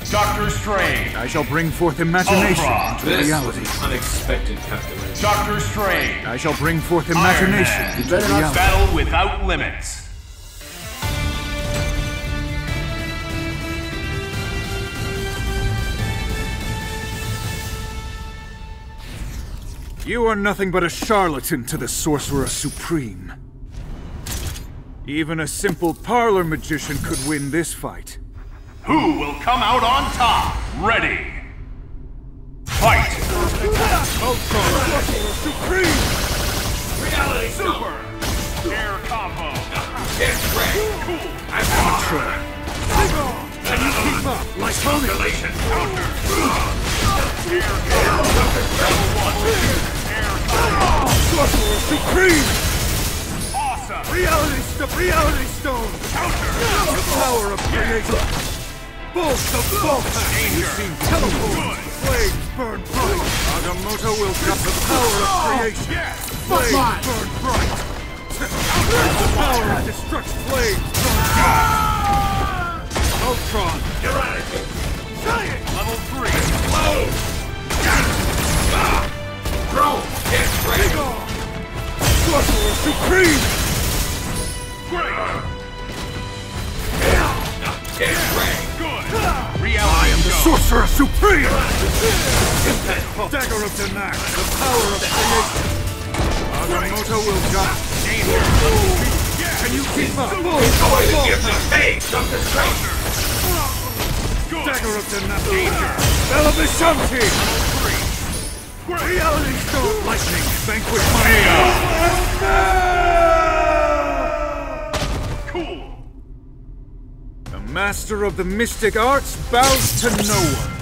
Doctor Strange. I shall bring forth imagination Ultron. into reality. Unexpected calculation. Doctor Strange. I shall bring forth imagination into reality. Battle without limits. You are nothing but a charlatan to the Sorcerer Supreme. Even a simple parlor magician could win this fight. Who will come out on top? Ready. Fight! Ultron, Sorcerer Supreme! Reality Super! Air combo! Get ready! Cool! Ultron! Can you keep up? Like Tony! Counter! Air combo! Level 1! Air combo! Sorcerer Supreme! Awesome! Reality Stone! Counter! The power of creation! Bolt of Voltax! Danger! Teleport! Flames burn bright! Agamotto will cut the power of creation! Flames burn bright! The power of destruction! Flames burn bright! Ultron! Eradicate! Giant! Level 3! Explode! Throw! Get ready! Sorcerer Supreme! Great! Get ready! Good! I Reality am the Stone! Sorcerer Supreme! Dagger of the Knack, the power of creation! Agamotto will got Danger! Level 2! Can you keep up? Going to give the face of the stranger! Good! Dagger of the Knack! Danger! Bellavishanti! Level 3! Reality Stone! Lightning! Vanquish my Cool! The master of the mystic arts bows to no one.